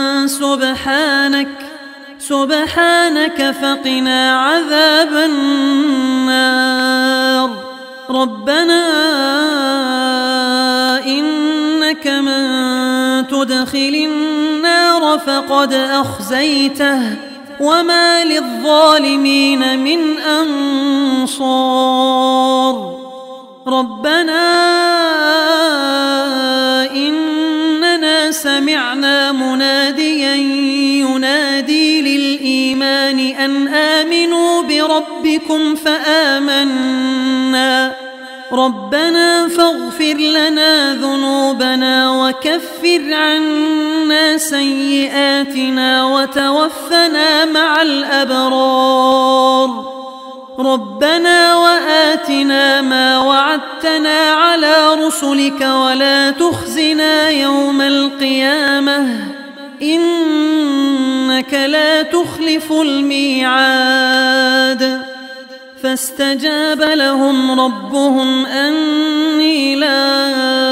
سبحانك فقنا عذاب النار ربنا إنك من تدخل النار فقد أخزيته وما للظالمين من أنصار ربنا إننا سمعنا مناديا ينادي للإيمان أن آمنوا بربكم فآمنا ربنا فاغفر لنا ذنوبنا وكفر عنا سيئاتنا وتوفنا مع الأبرار ربنا وآتنا ما وعدتنا على رسلك ولا تخزنا يوم القيامة إنك لا تخلف الميعاد فاستجاب لهم ربهم أني لا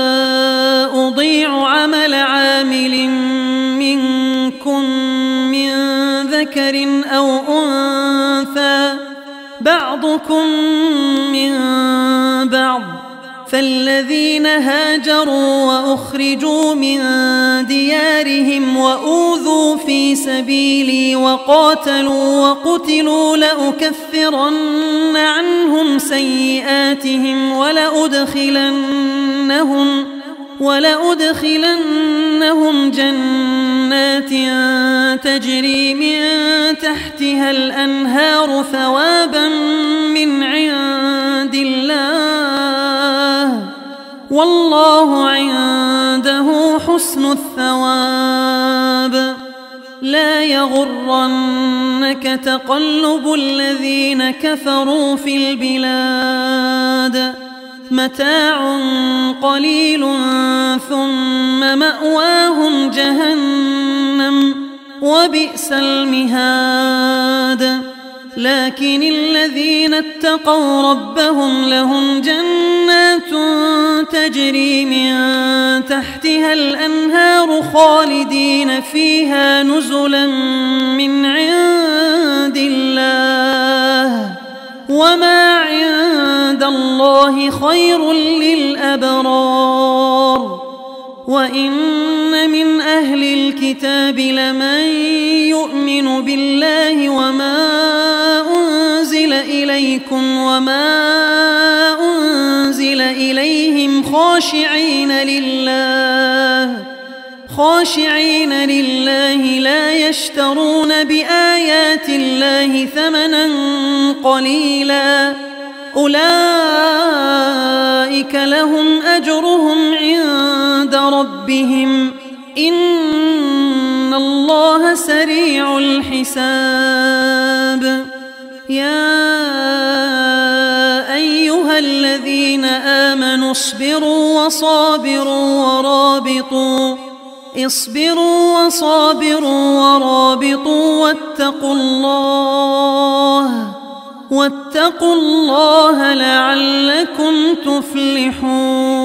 أضيع عمل عامل منكم من ذكر أو أنثى بعضكم من بعض فالذين هاجروا وأخرجوا من ديارهم وأوذوا في سبيلي وقاتلوا وقتلوا لأكفرن عنهم سيئاتهم ولأدخلنهم جنات تجري من تحتها الأنهار ثوابا من عند الله والله عنده حسن الثواب. لا يغرنك تقلب الذين كفروا في البلاد متاع قليل ثم مأواهم جهنم وبئس المهاد. لكن الذين اتقوا ربهم لهم جنات تجري من تحتها الأنهار خالدين فيها نزلا من عند الله وما عند الله خير للأبرار. وإن من أهل الكتاب لمن يؤمن بالله وما أنزل إليكم وما أنزل إليهم خاشعين لله لا يشترون بآيات الله ثمنا قليلا أولئك لهم أجرهم عند ربهم إن الله سريع الحساب. يا أيها الذين آمنوا اصبروا وصابروا ورابطوا واتقوا الله لعلكم تفلحون.